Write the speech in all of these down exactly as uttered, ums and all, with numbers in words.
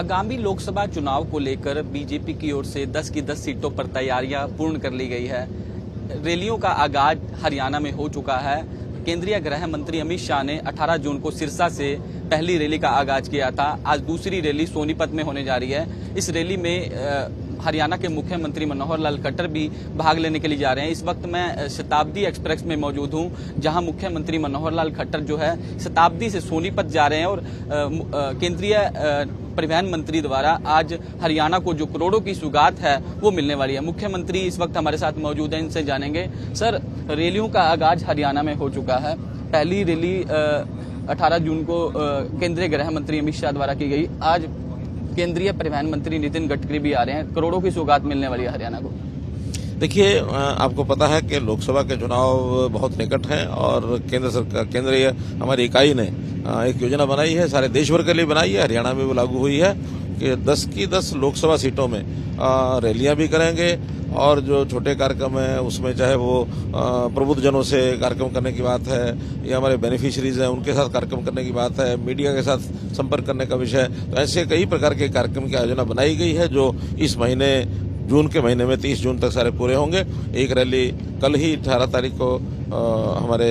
आगामी लोकसभा चुनाव को लेकर बीजेपी की ओर से दस की दस सीटों पर तैयारियां पूर्ण कर ली गई है। रैलियों का आगाज हरियाणा में हो चुका है। केंद्रीय गृह मंत्री अमित शाह ने अठारह जून को सिरसा से पहली रैली का आगाज किया था। आज दूसरी रैली सोनीपत में होने जा रही है। इस रैली में हरियाणा के मुख्यमंत्री मनोहर लाल खट्टर भी भाग लेने के लिए जा रहे हैं। इस वक्त मैं शताब्दी एक्सप्रेस में मौजूद हूं, जहां मुख्यमंत्री मनोहर लाल खट्टर जो है शताब्दी से सोनीपत जा रहे हैं और केंद्रीय परिवहन मंत्री द्वारा आज हरियाणा को जो करोड़ों की सौगात है वो मिलने वाली है। मुख्यमंत्री इस वक्त हमारे साथ मौजूद हैं, इनसे जानेंगे। सर, रैलियों का आगाज हरियाणा में हो चुका है। पहली रैली अठारह जून को केंद्रीय गृह मंत्री अमित शाह द्वारा की गई। आज केंद्रीय परिवहन मंत्री नितिन गडकरी भी आ रहे हैं। करोड़ों की सौगात मिलने वाली है हरियाणा को। देखिए, आपको पता है कि लोकसभा के चुनाव बहुत निकट हैं और केंद्र सरकार केंद्रीय हमारी इकाई ने एक योजना बनाई है, सारे देश भर के लिए बनाई है। हरियाणा में वो लागू हुई है कि दस की दस लोकसभा सीटों में रैलियां भी करेंगे और जो छोटे कार्यक्रम है उसमें चाहे वो प्रबुद्धजनों से कार्यक्रम करने की बात है या हमारे बेनिफिशियरीज हैं उनके साथ कार्यक्रम करने की बात है, मीडिया के साथ संपर्क करने का विषय, तो ऐसे कई प्रकार के कार्यक्रम की आयोजना बनाई गई है जो इस महीने जून के महीने में तीस जून तक सारे पूरे होंगे। एक रैली कल ही अठारह तारीख को आ, हमारे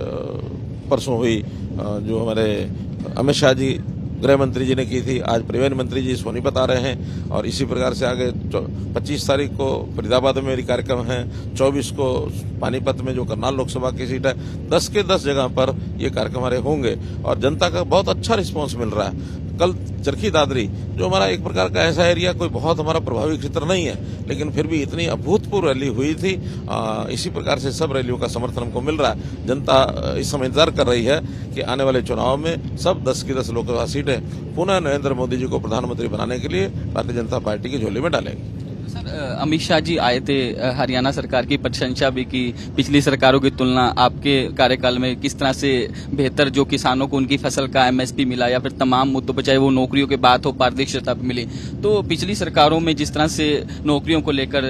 परसों हुई जो हमारे अमित शाह जी गृह मंत्री जी ने की थी। आज परिवहन मंत्री जी सोनीपत आ रहे हैं और इसी प्रकार से आगे पच्चीस तारीख को फरीदाबाद में मेरी कार्यक्रम है, चौबीस को पानीपत में जो करनाल लोकसभा की सीट है, दस के दस जगह पर ये कार्यक्रम हमारे होंगे और जनता का बहुत अच्छा रिस्पांस मिल रहा है। कल चरखी दादरी जो हमारा एक प्रकार का ऐसा एरिया कोई बहुत हमारा प्रभावी क्षेत्र नहीं है, लेकिन फिर भी इतनी अभूतपूर्व रैली हुई थी। आ, इसी प्रकार से सब रैलियों का समर्थन हमको मिल रहा है। जनता इस समय इंतजार कर रही है कि आने वाले चुनाव में सब दस की दस लोकसभा सीटें पुनः नरेंद्र मोदी जी को प्रधानमंत्री बनाने के लिए भारतीय जनता पार्टी की झोली में डालेंगे। सर, अमित शाह जी आए थे, हरियाणा सरकार की प्रशंसा भी की। पिछली सरकारों की तुलना आपके कार्यकाल में किस तरह से बेहतर जो किसानों को उनकी फसल का एमएसपी मिला या फिर तमाम मुद्दों पर, चाहे वो नौकरियों के बात हो, पारदर्शिता मिली। तो पिछली सरकारों में जिस तरह से नौकरियों को लेकर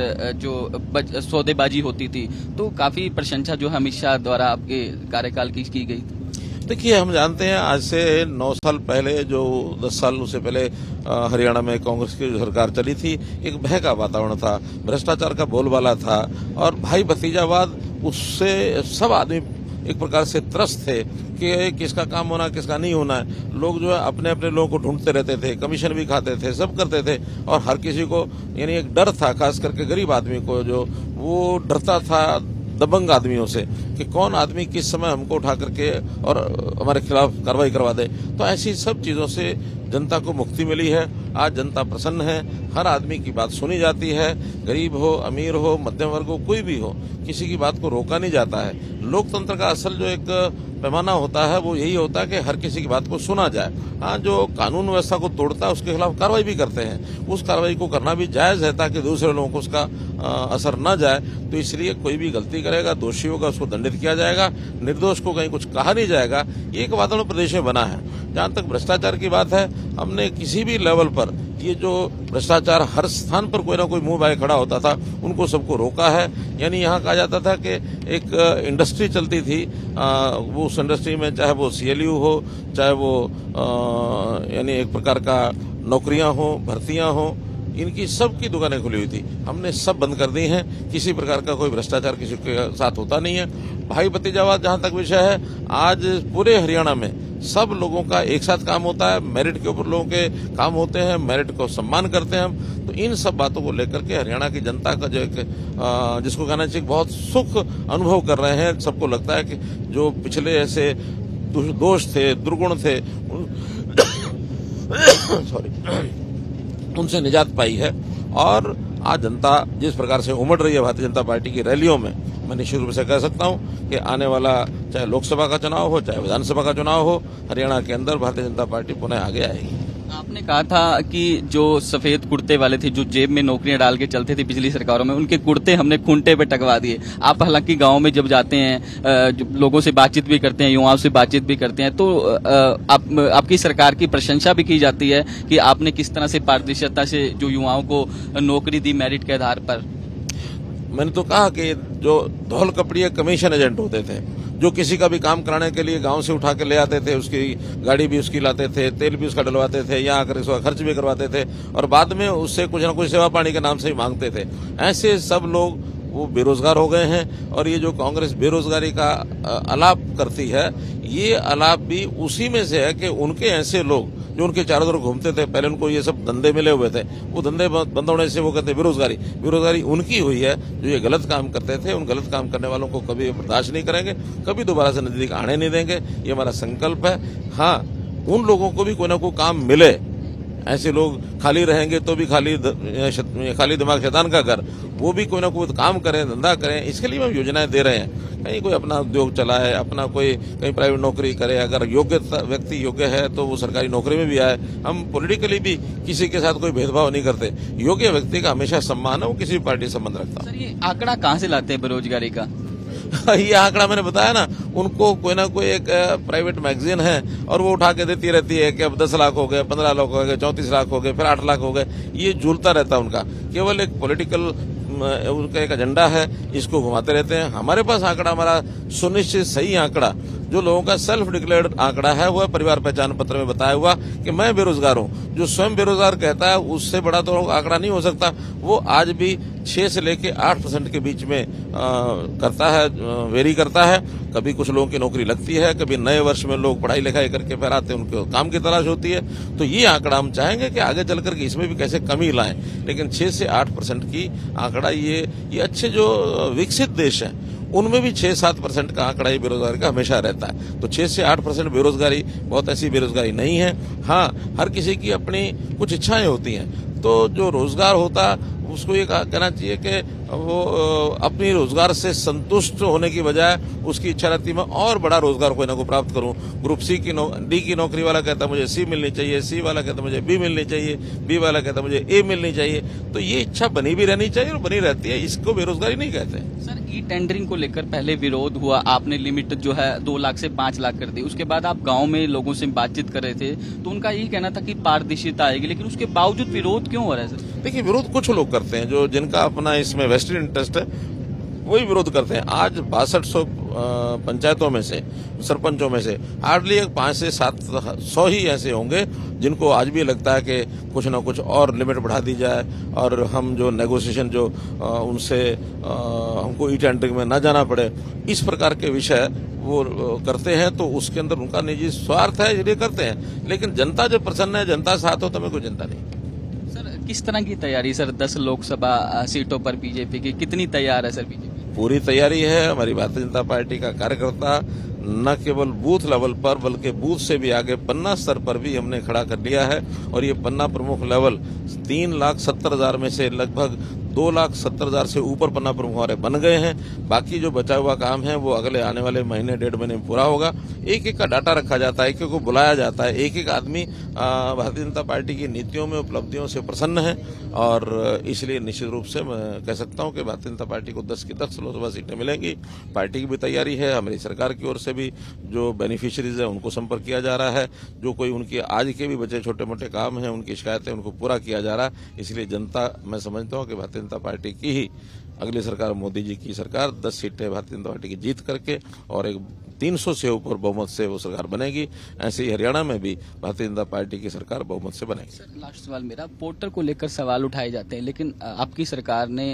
जो सौदेबाजी होती थी, तो काफी प्रशंसा जो है अमित शाह द्वारा आपके कार्यकाल की की गई थी। देखिए, हम जानते हैं आज से नौ साल पहले, जो दस साल उससे पहले हरियाणा में कांग्रेस की सरकार चली थी, एक भय का वातावरण था, भ्रष्टाचार का बोलबाला था और भाई भतीजावाद, उससे सब आदमी एक प्रकार से त्रस्त थे कि किसका काम होना किसका नहीं होना है। लोग जो है अपने अपने लोगों को ढूंढते रहते थे, कमीशन भी खाते थे, सब करते थे और हर किसी को यानी एक डर था, खास करके गरीब आदमी को, जो वो डरता था दबंग आदमियों से कि कौन आदमी किस समय हमको उठा करके और हमारे खिलाफ कार्रवाई करवा दे। तो ऐसी सब चीजों से जनता को मुक्ति मिली है। आज जनता प्रसन्न है, हर आदमी की बात सुनी जाती है, गरीब हो, अमीर हो, मध्यम वर्ग हो, कोई भी हो, किसी की बात को रोका नहीं जाता है। लोकतंत्र का असल जो एक पैमाना होता है वो यही होता है कि हर किसी की बात को सुना जाए। हाँ, जो कानून व्यवस्था को तोड़ता है उसके खिलाफ कार्रवाई भी करते हैं, उस कार्रवाई को करना भी जायज है ताकि दूसरे लोगों को उसका आ, असर न जाए। तो इसलिए कोई भी गलती करेगा, दोषी होगा, उसको दंडित किया जाएगा, निर्दोष को कहीं कुछ कहा नहीं जाएगा। ये एक वातावरण प्रदेश में बना है। जहां तक भ्रष्टाचार की बात है, हमने किसी भी लेवल पर ये जो भ्रष्टाचार हर स्थान पर कोई ना कोई मुंह बाए खड़ा होता था, उनको सबको रोका है। यानी यहाँ कहा जाता था कि एक इंडस्ट्री चलती थी, आ, वो उस इंडस्ट्री में चाहे वो सीएलयू हो, चाहे वो यानी एक प्रकार का नौकरियां हो, भर्तियां हो, इनकी सबकी दुकानें खुली हुई थी। हमने सब बंद कर दी हैं। किसी प्रकार का कोई भ्रष्टाचार किसी के साथ होता नहीं है। भाई भतीजावाद जहां तक विषय है, आज पूरे हरियाणा में सब लोगों का एक साथ काम होता है, मेरिट के ऊपर लोगों के काम होते हैं, मेरिट को सम्मान करते हैं हम। तो इन सब बातों को लेकर के हरियाणा की जनता का जो एक जिसको कहना चाहिए बहुत सुख अनुभव कर रहे हैं। सबको लगता है कि जो पिछले ऐसे दोष थे, दुर्गुण थे, सॉरी उनसे निजात पाई है। और आज जनता जिस प्रकार से उमड़ रही है भारतीय जनता पार्टी की रैलियों में, मैं निश्चित रूप से कह सकता हूं कि आने वाला चाहे लोकसभा का चुनाव हो, चाहे विधानसभा का चुनाव हो, हरियाणा के अंदर भारतीय जनता पार्टी पुनः आगे आएगी। आपने कहा था कि जो सफेद कुर्ते वाले थे, जो जेब में नौकरियां डाल के चलते थे पिछली सरकारों में, उनके कुर्ते हमने खूंटे पे टकवा दिए। आप हालांकि गांव में जब जाते हैं, लोगों से बातचीत भी करते हैं, युवाओं से बातचीत भी करते हैं, तो आप, आपकी सरकार की प्रशंसा भी की जाती है कि आपने किस तरह से पारदर्शिता से जो युवाओं को नौकरी दी मेरिट के आधार पर। मैंने तो कहा कि जो धौल कपड़िया कमीशन एजेंट होते थे, जो किसी का भी काम कराने के लिए गांव से उठा के ले आते थे, उसकी गाड़ी भी उसकी लाते थे, तेल भी उसका डलवाते थे, यहाँ आकर उसका खर्च भी करवाते थे और बाद में उससे कुछ न कुछ सेवा पानी के नाम से ही मांगते थे। ऐसे सब लोग वो बेरोजगार हो गए हैं और ये जो कांग्रेस बेरोजगारी का आलाप करती है, ये आलाप भी उसी में से है कि उनके ऐसे लोग जो उनके चारों तरफ घूमते थे, पहले उनको ये सब धंधे मिले हुए थे, वो धंधे बंद होने से वो कहते बेरोजगारी बेरोजगारी उनकी हुई है जो ये गलत काम करते थे। उन गलत काम करने वालों को कभी बर्दाश्त नहीं करेंगे, कभी दोबारा से नजदीक आने नहीं देंगे, ये हमारा संकल्प है। हाँ, उन लोगों को भी कोई ना कोई काम मिले, ऐसे लोग खाली रहेंगे तो भी खाली खाली दिमाग शैतान का घर, वो भी कोई ना कोई काम करें, धंधा करें, इसके लिए हम योजनाएं दे रहे हैं। कहीं कोई अपना उद्योग चलाए, अपना कोई कहीं प्राइवेट नौकरी करे, अगर योग्य व्यक्ति योग्य है तो वो सरकारी नौकरी में भी आए। हम पॉलिटिकली भी किसी के साथ कोई भेदभाव नहीं करते, योग्य व्यक्ति का हमेशा सम्मान है, वो किसी भी पार्टी से संबंध रखता है। सर, ये आंकड़ा कहाँ से लाते हैं बेरोजगारी का? ये आंकड़ा मैंने बताया ना, उनको कोई ना कोई एक प्राइवेट मैगजीन है और वो उठा के देती रहती है कि अब दस लाख हो गए, पंद्रह लाख हो गए, चौंतीस लाख हो गए, फिर आठ लाख हो गए। ये झूलता रहता है उनका, केवल एक पॉलिटिकल उनका एक एजेंडा है, इसको घुमाते रहते हैं। हमारे पास आंकड़ा, हमारा सुनिश्चित सही आंकड़ा जो लोगों का सेल्फ डिक्लेयर्ड आंकड़ा है, वह परिवार पहचान पत्र में बताया हुआ कि मैं बेरोजगार हूं। जो स्वयं बेरोजगार कहता है उससे बड़ा तो आंकड़ा नहीं हो सकता। वो आज भी छह से लेके आठ परसेंट के बीच में आ, करता है, वेरी करता है। कभी कुछ लोगों की नौकरी लगती है, कभी नए वर्ष में लोग पढ़ाई लिखाई करके फिर आते हैं, उनको काम की तलाश होती है। तो ये आंकड़ा हम चाहेंगे कि आगे चल करके इसमें भी कैसे कमी लाएं, लेकिन छह से आठ परसेंट की आंकड़ा ये ये अच्छे जो विकसित देश हैं उनमें भी छह सात परसेंट का आंकड़ा ही बेरोजगारी का हमेशा रहता है। तो छह से आठ परसेंट बेरोजगारी बहुत ऐसी बेरोजगारी नहीं है। हाँ, हर किसी की अपनी कुछ इच्छाएं होती हैं, तो जो रोजगार होता उसको ये कहना चाहिए कि वो अपनी रोजगार से संतुष्ट होने की बजाय उसकी इच्छा रहती है मैं और बड़ा रोजगार कोई ना कोई प्राप्त करूं। ग्रुप सी की नो, डी की नौकरी वाला कहता मुझे सी मिलनी चाहिए, सी वाला कहता मुझे बी मिलनी चाहिए, बी वाला कहता मुझे ए मिलनी चाहिए। तो ये इच्छा बनी भी रहनी चाहिए और बनी रहती है, इसको बेरोजगारी नहीं कहते। सर, ई टेंडरिंग को लेकर पहले विरोध हुआ, आपने लिमिट जो है दो लाख से पांच लाख कर दी। उसके बाद आप गाँव में लोगों से बातचीत कर रहे थे तो उनका यही कहना था कि पारदर्शिता आएगी, लेकिन उसके बावजूद विरोध क्यों हो रहा है? सर देखिए, विरोध कुछ लोग करते हैं जो जिनका अपना इसमें वेस्टेड इंटरेस्ट है, वही विरोध करते हैं। आज बासठ सौ पंचायतों में से, सरपंचों में से हार्डली एक पांच से सात सौ ही ऐसे होंगे जिनको आज भी लगता है कि कुछ ना कुछ और लिमिट बढ़ा दी जाए और हम जो नेगोशिएशन जो आ, उनसे आ, हमको ई टेंडरिंग में न जाना पड़े, इस प्रकार के विषय वो करते हैं। तो उसके अंदर उनका निजी स्वार्थ है, इसलिए करते हैं। लेकिन जनता जब प्रसन्न है, जनता साथ हो, तो हमें कोई चिंता नहीं। किस तरह की तैयारी सर दस लोकसभा सीटों पर बीजेपी की, कितनी तैयार है सर बीजेपी? पूरी तैयारी है। हमारी भारतीय जनता पार्टी का कार्यकर्ता न केवल बूथ लेवल पर बल्कि बूथ से भी आगे पन्ना स्तर पर भी हमने खड़ा कर लिया है और ये पन्ना प्रमुख लेवल तीन लाख सत्तर हजार में से लगभग दो लाख सत्तर हजार से ऊपर पन्ना प्रमुख हमारे बन गए हैं। बाकी जो बचा हुआ काम है वो अगले आने वाले महीने डेढ़ महीने में पूरा होगा। एक एक का डाटा रखा जाता है, एक एक को बुलाया जाता है, एक एक आदमी भारतीय जनता पार्टी की नीतियों में उपलब्धियों से प्रसन्न है और इसलिए निश्चित रूप से मैं कह सकता हूं कि भारतीय जनता पार्टी को दस की दस लोकसभा सीटें मिलेंगी। पार्टी की भी तैयारी है, हमारी सरकार की ओर से भी जो बेनिफिशियरीज है उनको संपर्क किया जा रहा है। जो कोई उनकी आज के भी बचे छोटे मोटे काम हैं, उनकी शिकायतें, उनको पूरा किया जा रहा है। इसलिए जनता, मैं समझता हूं कि भारतीय जनता पार्टी की ही अगली सरकार, मोदी जी की सरकार, दस सीटें भारतीय जनता पार्टी की जीत करके और एक तीन सौ से ऊपर बहुमत से वो सरकार बनेगी। ऐसे ही हरियाणा में भी भारतीय जनता पार्टी की सरकार बहुमत से बनेगी। सर, लास्ट सवाल मेरा, पोर्टल को लेकर सवाल उठाए जाते हैं, लेकिन आपकी सरकार ने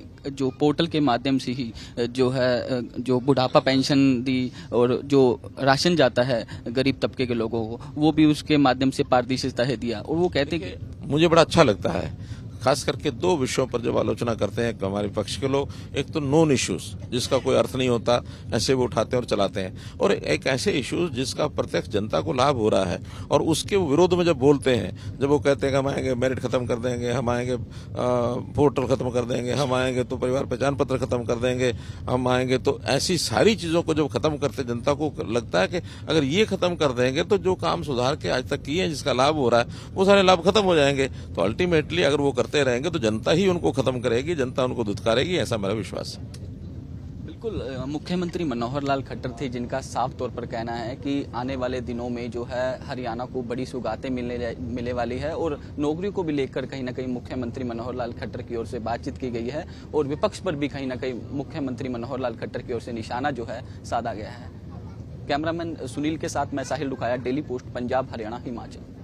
जो पोर्टल के माध्यम से ही जो है जो बुढ़ापा पेंशन दी और जो राशन जाता है गरीब तबके के लोगों को, वो भी उसके माध्यम से पारदर्शिता है दिया। और वो कहते हैं कि मुझे बड़ा अच्छा लगता है, खास करके दो विषयों पर जब आलोचना करते हैं हमारे पक्ष के लोग। एक तो नॉन इश्यूज जिसका कोई अर्थ नहीं होता, ऐसे वो उठाते हैं और चलाते हैं, और एक ऐसे इश्यूज जिसका प्रत्यक्ष जनता को लाभ हो रहा है और उसके विरोध में जब बोलते हैं, जब वो कहते हैं कि हम आएंगे मेरिट खत्म कर देंगे, हम आएंगे पोर्टल खत्म कर देंगे, हम आएंगे तो परिवार पहचान पत्र खत्म कर देंगे, हम आएंगे तो ऐसी सारी चीजों को जब खत्म करते, जनता को लगता है कि अगर ये खत्म कर देंगे तो जो काम सुधार के आज तक किए हैं, जिसका लाभ हो रहा है, वो सारे लाभ खत्म हो जाएंगे। तो अल्टीमेटली अगर वो करते रहेंगे तो जनता ही उनको खत्म करेगी, जनता उनको धुतकारेगी, ऐसा मेरा विश्वास है। बिल्कुल, मुख्यमंत्री मनोहर लाल खट्टर थे जिनका साफ तौर पर कहना है कि आने वाले दिनों में जो है हरियाणा को बड़ी सौगातें मिलने मिलने वाली है और नौकरी को भी लेकर कहीं ना कहीं मुख्यमंत्री मनोहर लाल खट्टर की ओर से बातचीत की गई है और विपक्ष पर भी कहीं ना कहीं मुख्यमंत्री मनोहर लाल खट्टर की ओर से निशाना जो है साधा गया है। कैमरामैन सुनील के साथ मैं साहिल रुखाया, डेली पोस्ट, पंजाब, हरियाणा, हिमाचल।